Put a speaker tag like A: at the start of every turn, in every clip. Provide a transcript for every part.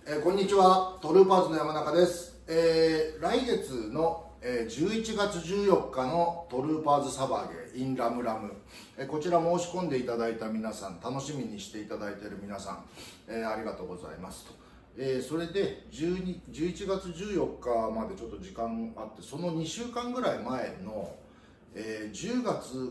A: こんにちは、トルーパーズの山中です。来月の11月14日のトルーパーズサバゲー in ラムラム、こちら申し込んでいただいた皆さん、楽しみにしていただいている皆さん、ありがとうございますと。それで11月14日までちょっと時間あって、その2週間ぐらい前の、10月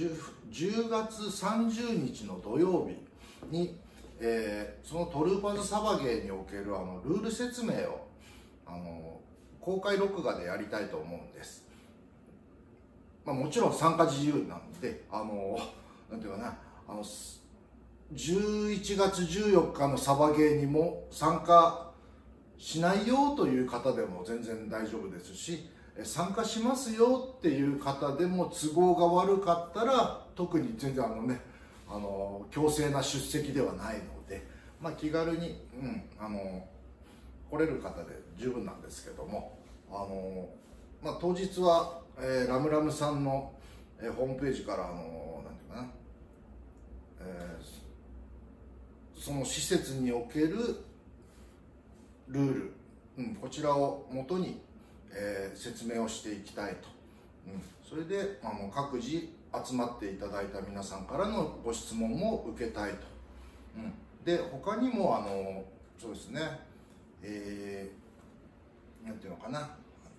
A: 30日の土曜日に、そのトルーパーズサバゲーにおけるルール説明を公開録画でやりたいと思うんです。もちろん参加自由なんで、なんていうかな、11月14日のサバゲーにも参加しないよという方でも全然大丈夫ですし、参加しますよっていう方でも都合が悪かったら特に全然強制な出席ではないので、気軽に、来れる方で十分なんですけども、当日は、ラムラムさんの、ホームページからなんていうかな、その施設におけるルール、こちらをもとに、説明をしていきたいと、それで各自集まっていただいた皆さんからのご質問も受けたいと、で他にもそうですね、なんていうのかな、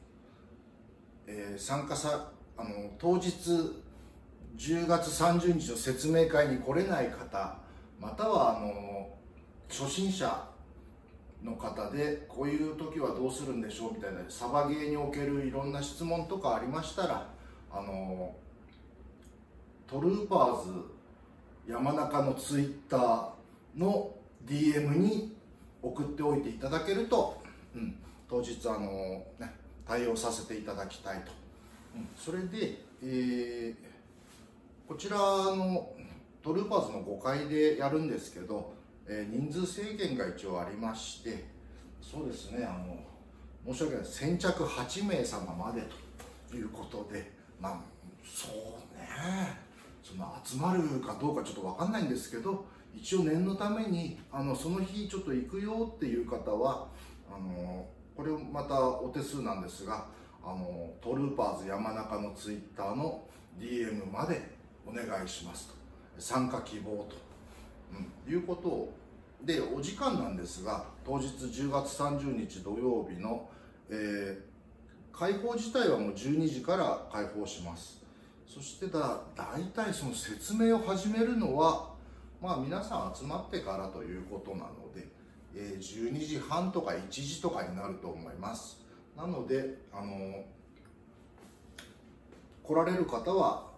A: 当日10月30日の説明会に来れない方、または初心者の方でこういう時はどうするんでしょうみたいなサバゲーにおけるいろんな質問とかありましたら、トルーパーズ山中のツイッターの DM に送っておいていただけると、当日対応させていただきたいと、それで、こちらのトルーパーズの5階でやるんですけど、人数制限が一応ありまして、そうですね、申し訳ない、先着8名様までということで、そうね、その集まるかどうかちょっと分かんないんですけど、一応念のためにその日ちょっと行くよっていう方はこれまたお手数なんですが、トルーパーズ山中のツイッターの DM までお願いしますと、参加希望と、いうことで、お時間なんですが、当日10月30日土曜日の、開放自体はもう12時から開放します。そして大体その説明を始めるのは、皆さん集まってからということなので、12時半とか1時とかになると思います。なので来られる方は、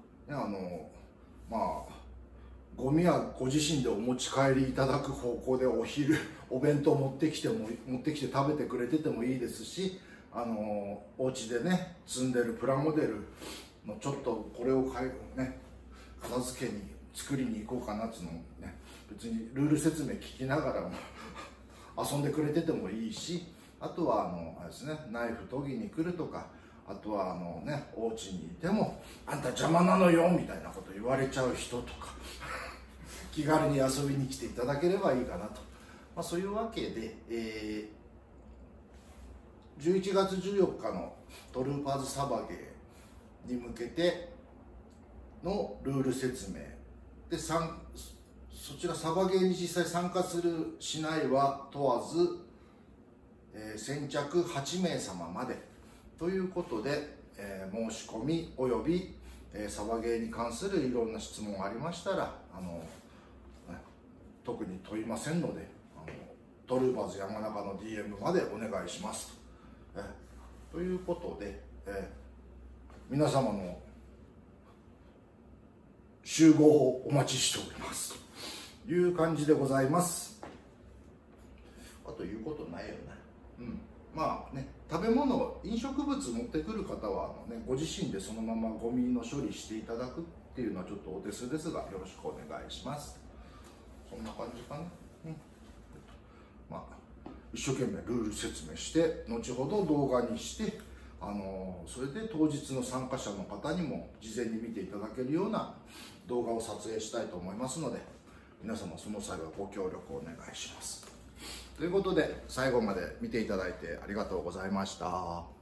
A: ゴミはご自身でお持ち帰りいただく方向でお弁当持ってきて食べてくれててもいいですし、お家でね積んでるプラモデルのちょっとこれを片付けに作りに行こうかなっていうのもね、別にルール説明聞きながらも遊んでくれててもいいし、あとはあれですね、ナイフ研ぎに来るとか、あとはお家にいてもあんた邪魔なのよみたいなこと言われちゃう人とか気軽に遊びに来ていただければいいかなと、そういうわけで、11月14日のトルーパーズサバゲーに向けてのルール説明で、そちらサバゲーに実際参加するしないは問わず、先着8名様までということで、申し込みおよび、サバゲーに関するいろんな質問がありましたら特に問いませんので、トルーパーズ山中の DM までお願いしますということで、皆様の集合をお待ちしておりますという感じでございます。あと言うことないよね。食べ物、飲食物持ってくる方はご自身でそのままゴミの処理していただくっていうのはちょっとお手数ですが、よろしくお願いします。そんな感じかな。一生懸命ルール説明して後ほど動画にして、それで当日の参加者の方にも事前に見ていただけるような動画を撮影したいと思いますので、皆様その際はご協力お願いします。 ということで最後まで見ていただいてありがとうございました。